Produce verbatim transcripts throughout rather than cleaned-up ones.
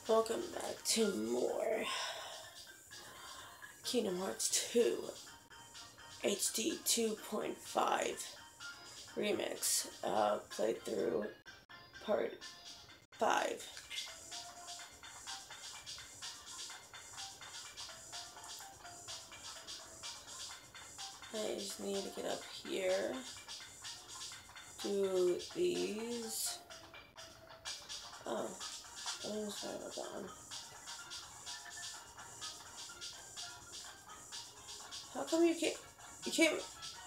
Welcome back to more Kingdom Hearts two H D two point five Remix uh, playthrough part five. I just need to get up here, do these. Oh, I'm sorry about that one. How come you can't, you can't,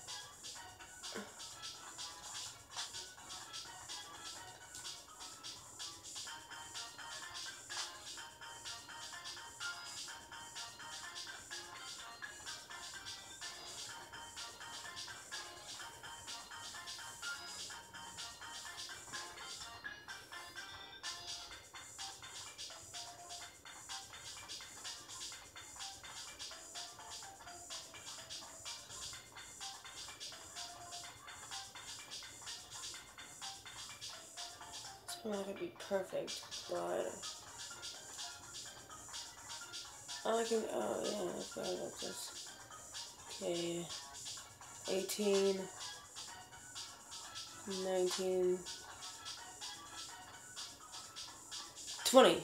it's not gonna be perfect, but I can, oh yeah, I forgot about this. Okay, eighteen, nineteen, twenty.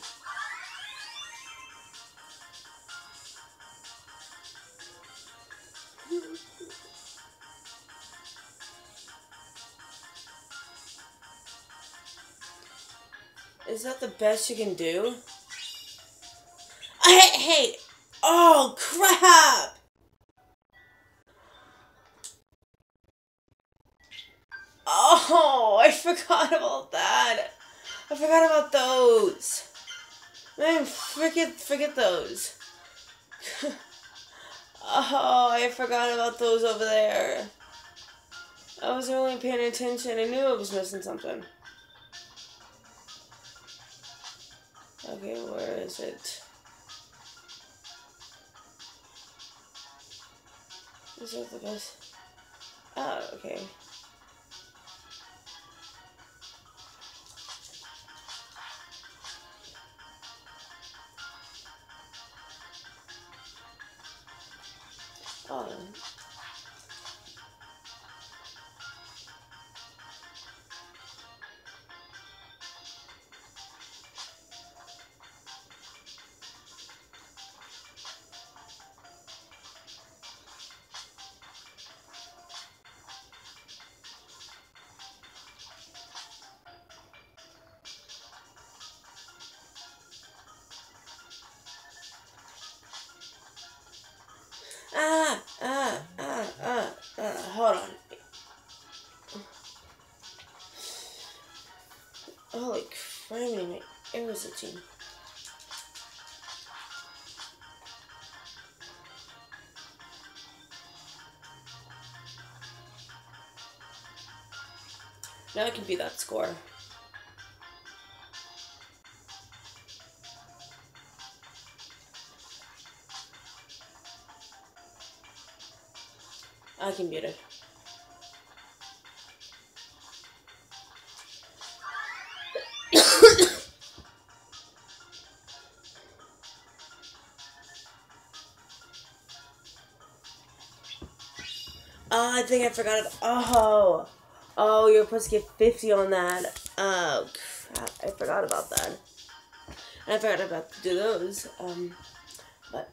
Is that the best you can do? Hey, hey! Oh, crap! Oh, I forgot about that. I forgot about those. Man, forget, forget those. Oh, I forgot about those over there. I wasn't really paying attention. I knew I was missing something. Okay, where is it? Is that the best? Oh, okay. Oh. Ah, ah, ah, ah, ah, hold on. Holy criminy, my ear is itching. Now I can beat that score. I can beat it. Oh, I think I forgot about, oh, oh, you're supposed to get fifty on that. Oh, crap, I forgot about that. And I forgot about to do those, um, but...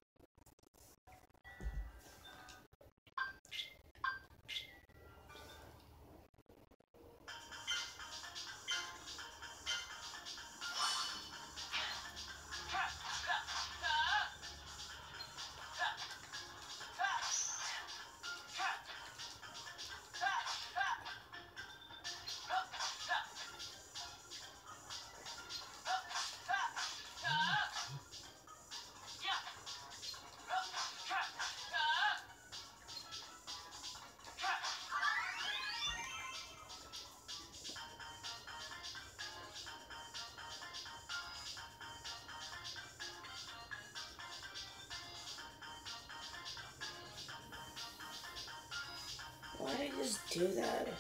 Why did I just do that?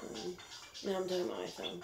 Um, no, I'm talking about my phone.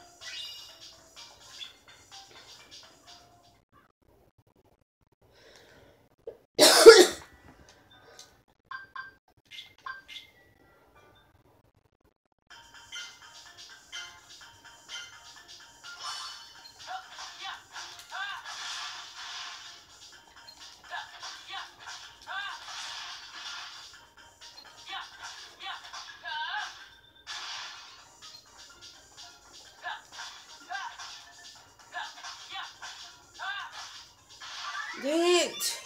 Dang it!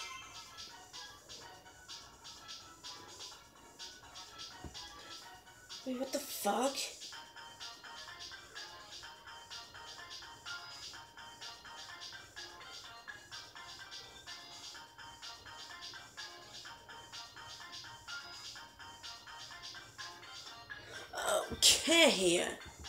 Wait, what the fuck? Okay.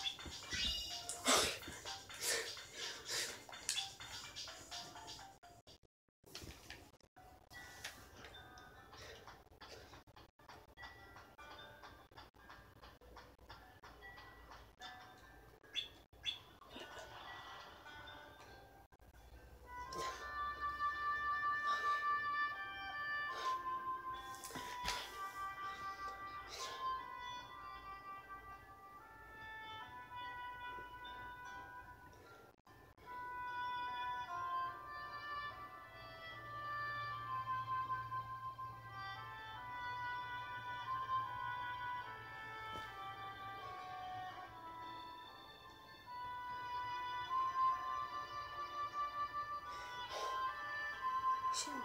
Shit.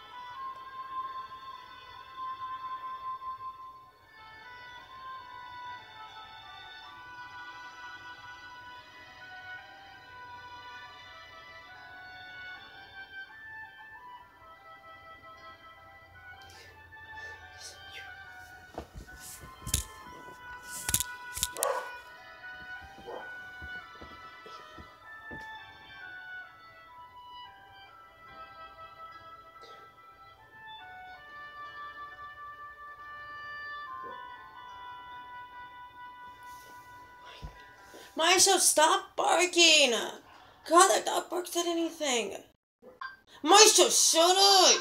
Maestro, stop barking! God, that dog barks at anything. Maestro, shut up!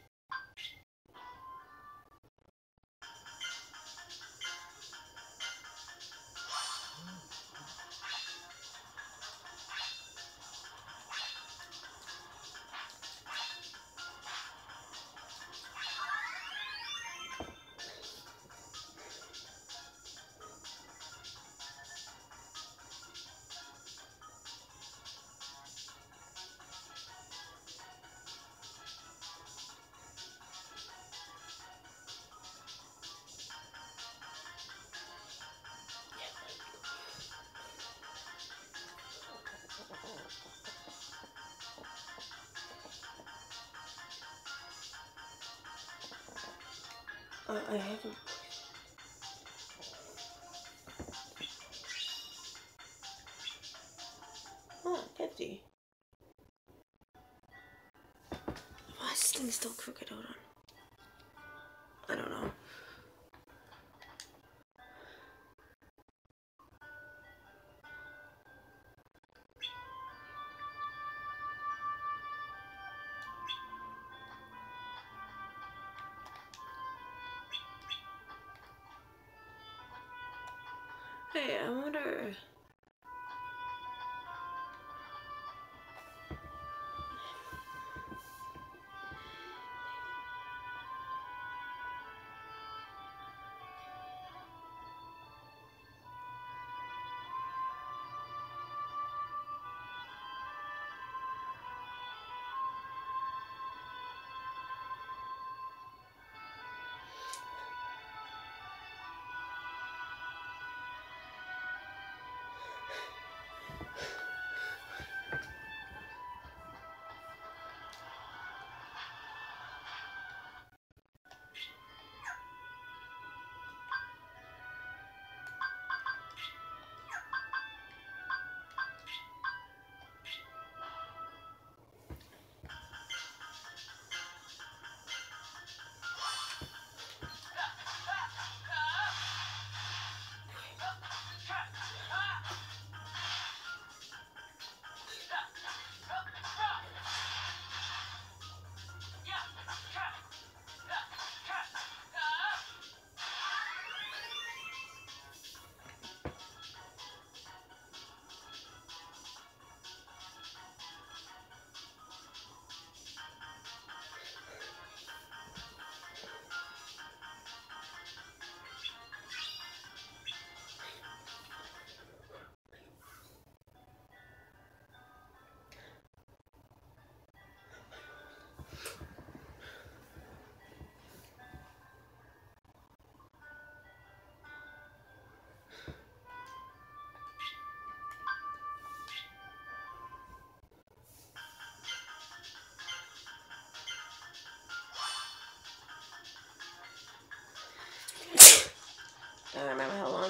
Uh, I haven't. Huh, fifty. Why is this thing still crooked? Hold on. I don't know. Hey, I wonder.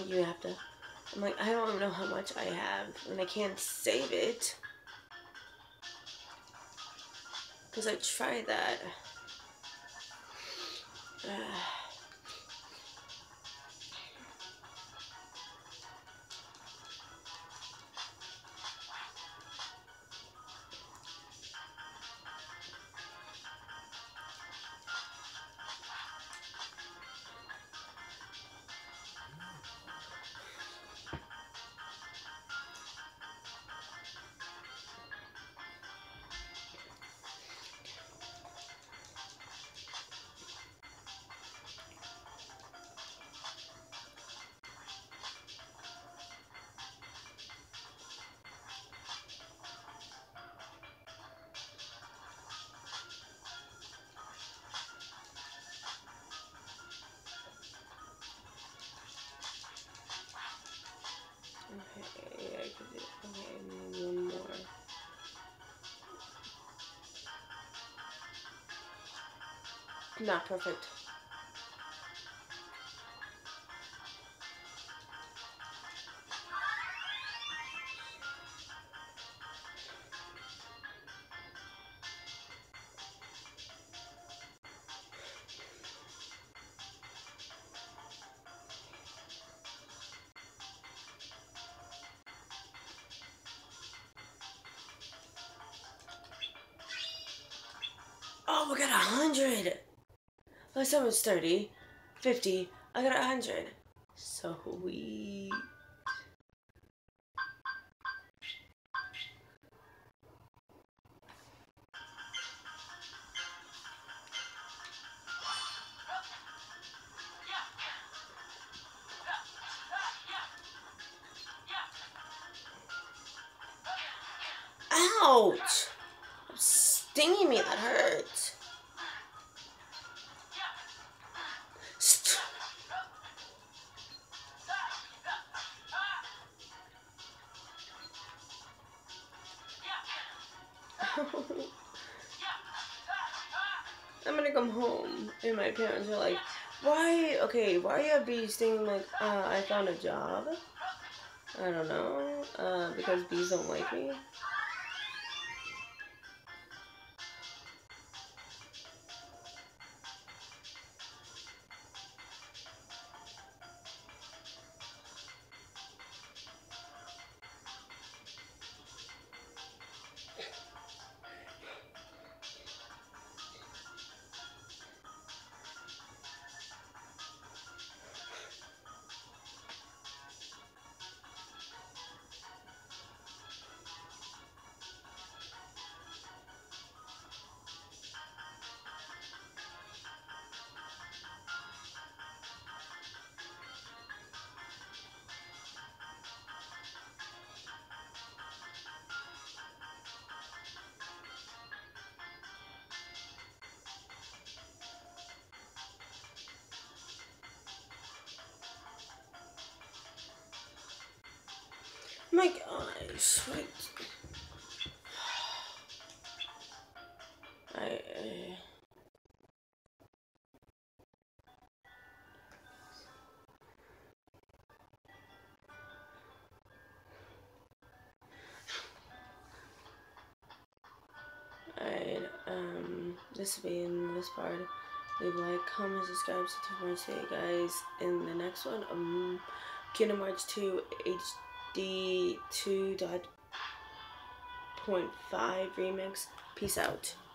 like, you have to. I'm like, I don't even know how much I have, and I can't save it. Because I tried that. Uh, okay, I could do. Okay, I need one more. Not perfect. Oh, we got a hundred. Last time it was thirty, fifty. I got a hundred. Sweet. Ouch! Stinging me, that hurts. St I'm gonna come home and my parents are like, why, okay, why are you bees stinging? Like, uh, I found a job. I don't know, uh, because bees don't like me. My gosh, what? I, uh, Alright, um, this will be in this part. Leave a like, comment, subscribe, subscribe, see you guys in the next one. Um, Kingdom Hearts two H D two point five remix. Peace out.